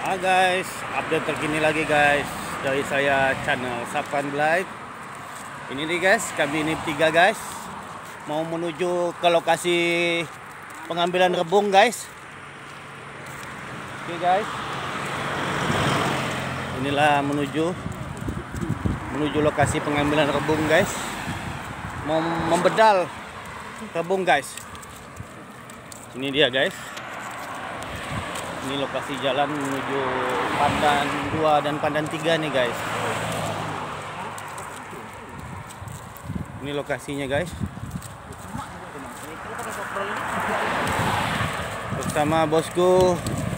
Guys, update terkini lagi guys dari saya channel Sapran Blight. Ini nih guys, kami ini tiga guys mau menuju ke lokasi pengambilan rebung guys. Oke guys, inilah menuju lokasi pengambilan rebung guys. Mau membedal rebung guys. Ini dia guys. Ini lokasi jalan menuju Pandan 2 dan Pandan 3 nih guys. Ini lokasinya guys. Bersama bosku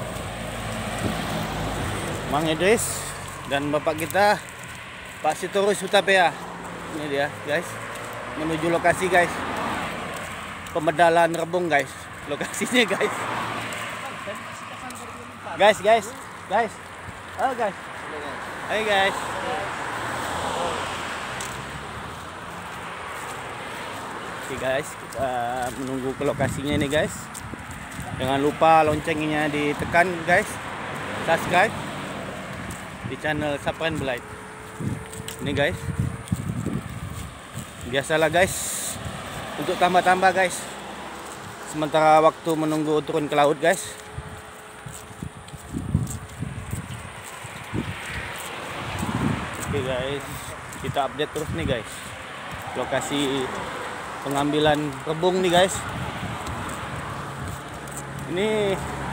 Mang Idris dan bapak kita Pak Sitorus Hutapea. Ini dia guys. Menuju lokasi guys. Pemedalan rebung guys. Lokasinya guys. Guys. Oh guys. Hai guys. Oke guys, kita menunggu ke lokasinya nih guys. Jangan lupa loncengnya ditekan guys. Subscribe di channel Sapran Blight. Ini guys. Biasalah guys. Untuk tambah-tambah guys. Sementara waktu menunggu turun ke laut guys. Oke guys, kita update terus nih guys. Lokasi pengambilan rebung nih guys. Ini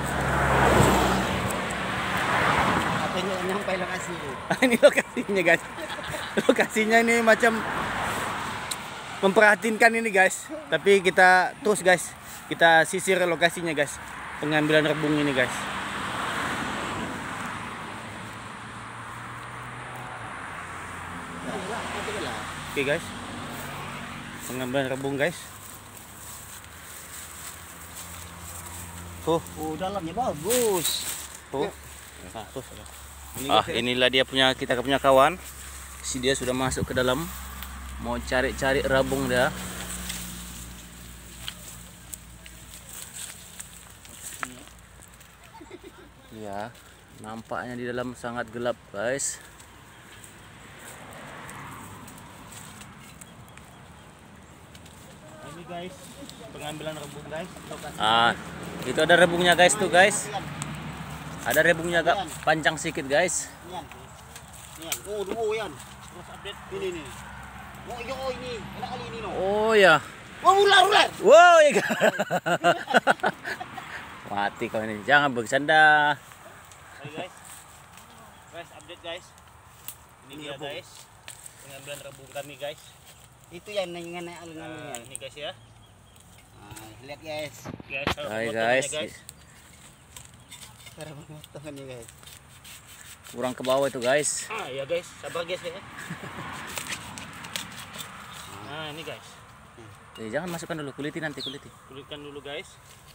katanya nyampe lokasi. ini lokasinya guys. Lokasinya ini macam memperhatinkan ini guys. Tapi kita terus guys, kita sisir lokasinya guys. Pengambilan rebung ini guys. Oke guys, pengambilan rebung guys. Tuh, Dalamnya bagus. tuh. Nah, tuh. Inilah dia kita punya kawan. Si dia sudah masuk ke dalam, mau cari-cari rebung dia. Ya, nampaknya di dalam sangat gelap guys. Ini guys, pengambilan rebung guys. Itu ada rebungnya guys tuh guys. Ada rebungnya agak panjang sedikit guys. Nian. Oh, dua yan. Terus update ini nih. Oh, ini. Enak kali ini no. Oh ya. Oh, ular. Wow, ya. Mati kau ini. Jangan bercanda. Guys. Guys, update guys. Ini dia guys. Pengambilan rebung kami guys. Itu yang naik alun-alunnya. Ini guys ya. Lihat guys. Hai guys. Cara memotongnya guys. Kurang ke bawah itu guys. Ya guys, sabar guys ya. Nah, ini guys. Jangan masukkan dulu, kulitkan dulu guys.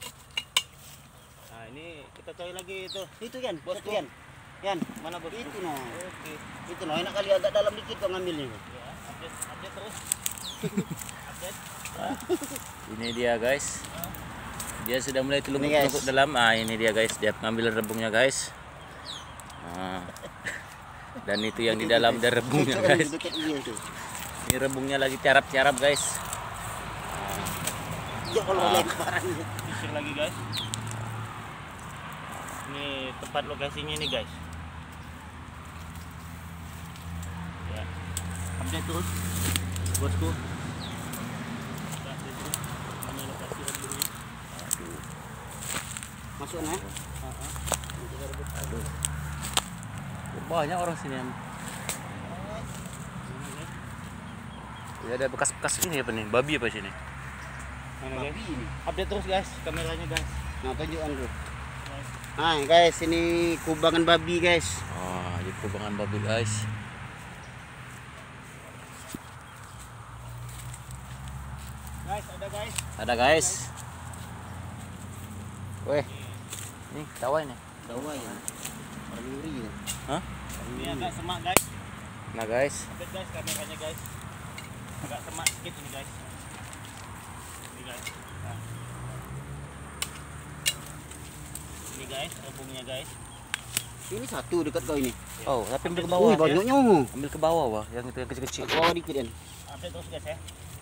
Nah, ini kita cari lagi itu. Itu Yan, Bos itu Yan. Yan, Mana bos? itu no. Oke. Itu no, enak kali agak dalam dikit kau ngambilnya. Ya, update terus. Update. Ini dia guys. Dia sudah mulai telungkup dalam. Ini dia guys, dia ngambil rebungnya guys. Dan itu yang di dalam ada rebungnya guys. Ini rebungnya lagi carap-carap guys. Sisir lagi guys. Ini tempat lokasinya ini guys. Ya. Update terus bosku. Mana lokasi rebungnya? Aduh. Masuk nah. Aduh. Banyak orang sini. Ya, ada bekas-bekas ini apa nih? Babi apa sini? Babi ini. Update terus guys, kameranya guys. Nah, tunjukkan dulu. Nah guys, ini kubangan babi guys. Ini kubangan babi guys. Guys, ada guys. Ada guys. Weh. Ini tawa ini. Tawa ya. Orang ngeri ya. Hah? Ini agak semak guys. Nah guys. Update guys kameranya guys. Agak semak sedikit ini guys. Ini guys. Nah. Ini guys, rebungnya guys. Ini satu dekat kau ini. Oh, tapi ambil ke bawah. Wih, banyaknya. Ambil ke bawah, Wah. Yang itu yang kecil-kecil. Ke bawah dikit kan. Update terus guys ya.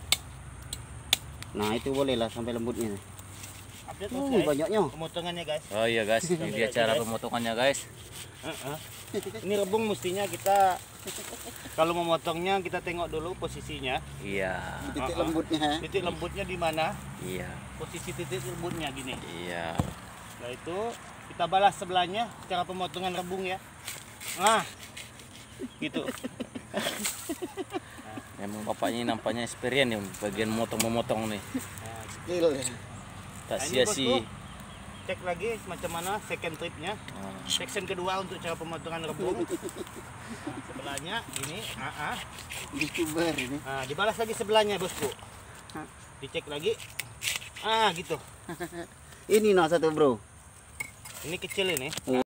Nah, itu boleh lah sampai lembutnya. Update terus guys. Banyaknya. Pemotongannya guys. Oh iya guys, ini dia cara pemotongannya guys. Ini rebung mestinya kita kalau memotongnya kita tengok dulu posisinya. Iya. Titik lembutnya. Titik lembutnya di mana? Iya. Posisi titik lembutnya gini. Iya. Nah itu kita balas sebelahnya cara pemotongan rebung ya. Nah, gitu. Memang bapaknya ini nampaknya experience nih bagian memotong nih. Skill. Tak Nah, ini sia-sia. bosku, cek lagi macam mana second tripnya. Section kedua untuk cara pemotongan rebung. Nah, sebelahnya ini, YouTuber ini. Nah, dibalas lagi sebelahnya bosku. Dicek lagi. Gitu. Ini nah satu bro. Ini kecil ini.